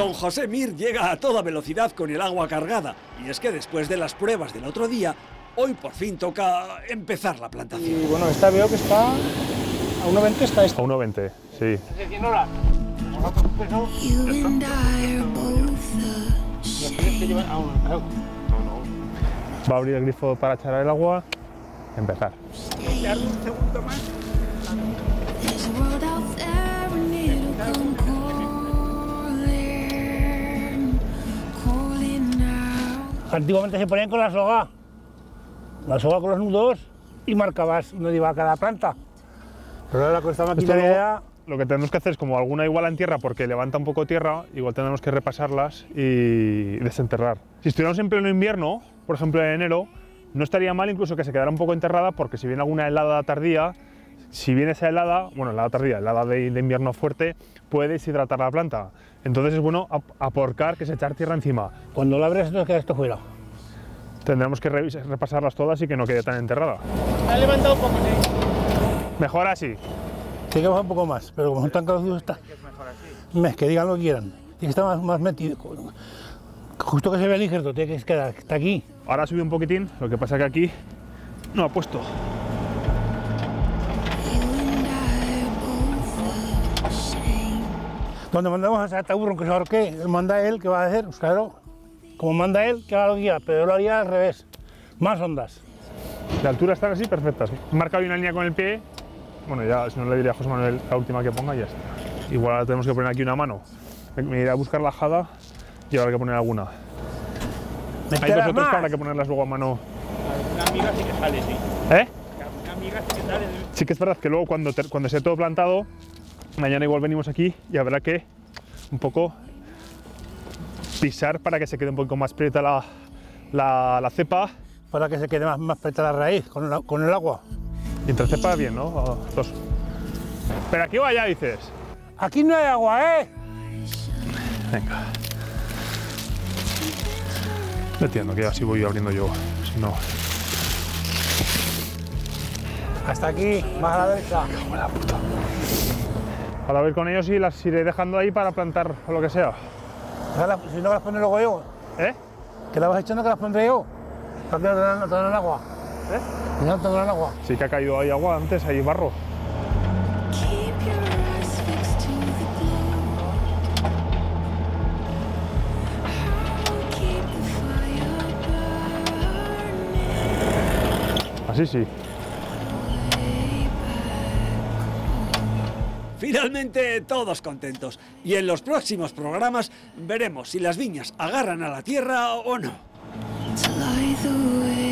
Don José Mir llega a toda velocidad con el agua cargada. Y es que después de las pruebas del otro día, hoy por fin toca empezar la plantación. Y bueno, esta veo que está a 1,20 está esta. A 1,20, sí. Va a abrir el grifo para echar el agua. Empezar. Un segundo más. Antiguamente se ponían con la soga con los nudos y marcabas y no iba a cada planta. Pero ahora con esta maquinaria lo que tenemos que hacer es como alguna igual en tierra porque levanta un poco tierra, igual tenemos que repasarlas y desenterrar. Si estuviéramos en pleno invierno, por ejemplo en enero, no estaría mal incluso que se quedara un poco enterrada porque si viene alguna helada tardía, si viene esa helada, bueno, helada tardía, helada de invierno fuerte, puede deshidratar la planta. Entonces es bueno aporcar, que es echar tierra encima. cuando lo abres nos queda esto fuera. Tendremos que repasarlas todas y que no quede tan enterrada. Ha levantado un poco, sí. Mejor así. Tiene que bajar un poco más, pero como están caducidos está. Es mejor así. Que digan lo que quieran. Tiene que estar más metido. Justo que se vea el injerto, tiene que quedar hasta aquí. Ahora subí un poquitín, lo que pasa que aquí no ha puesto. Cuando mandamos a este burro que se ahorque, manda él, ¿qué va a hacer? Pues claro, como manda él, que haga lo que quiera, pero yo lo haría al revés. Más ondas. De altura están así perfectas. He marcado una línea con el pie. Bueno, ya si no le diría a José Manuel la última que ponga y ya está. Igual ahora tenemos que poner aquí una mano. Me iré a buscar la jada y habrá que poner alguna. Hay dos o tres que habrá que ponerlas luego a mano. Una amiga sí que sale, sí. ¿Eh? Una amiga sí que sale. Sí que es verdad que luego cuando esté todo plantado, mañana igual venimos aquí y habrá que un poco pisar para que se quede un poco más prieta la cepa. Para que se quede más prieta la raíz con el agua. Y entre cepa bien, ¿no? Dos. Pero aquí va ya, dices. Aquí no hay agua, ¿eh? Venga. No entiendo, que así voy abriendo yo. Si no. Hasta aquí, más a la derecha. Como la puta. Ahora voy con ellos y las iré dejando ahí para plantar o lo que sea. Si no las pondré luego yo. ¿Eh? Que las vas echando que las pondré yo. Para que no te dan el agua. ¿Eh? Que no te dan el agua. Sí que ha caído ahí agua antes, ahí barro. Así sí. Finalmente todos contentos. Y en los próximos programas veremos si las viñas agarran a la tierra o no. To lie the way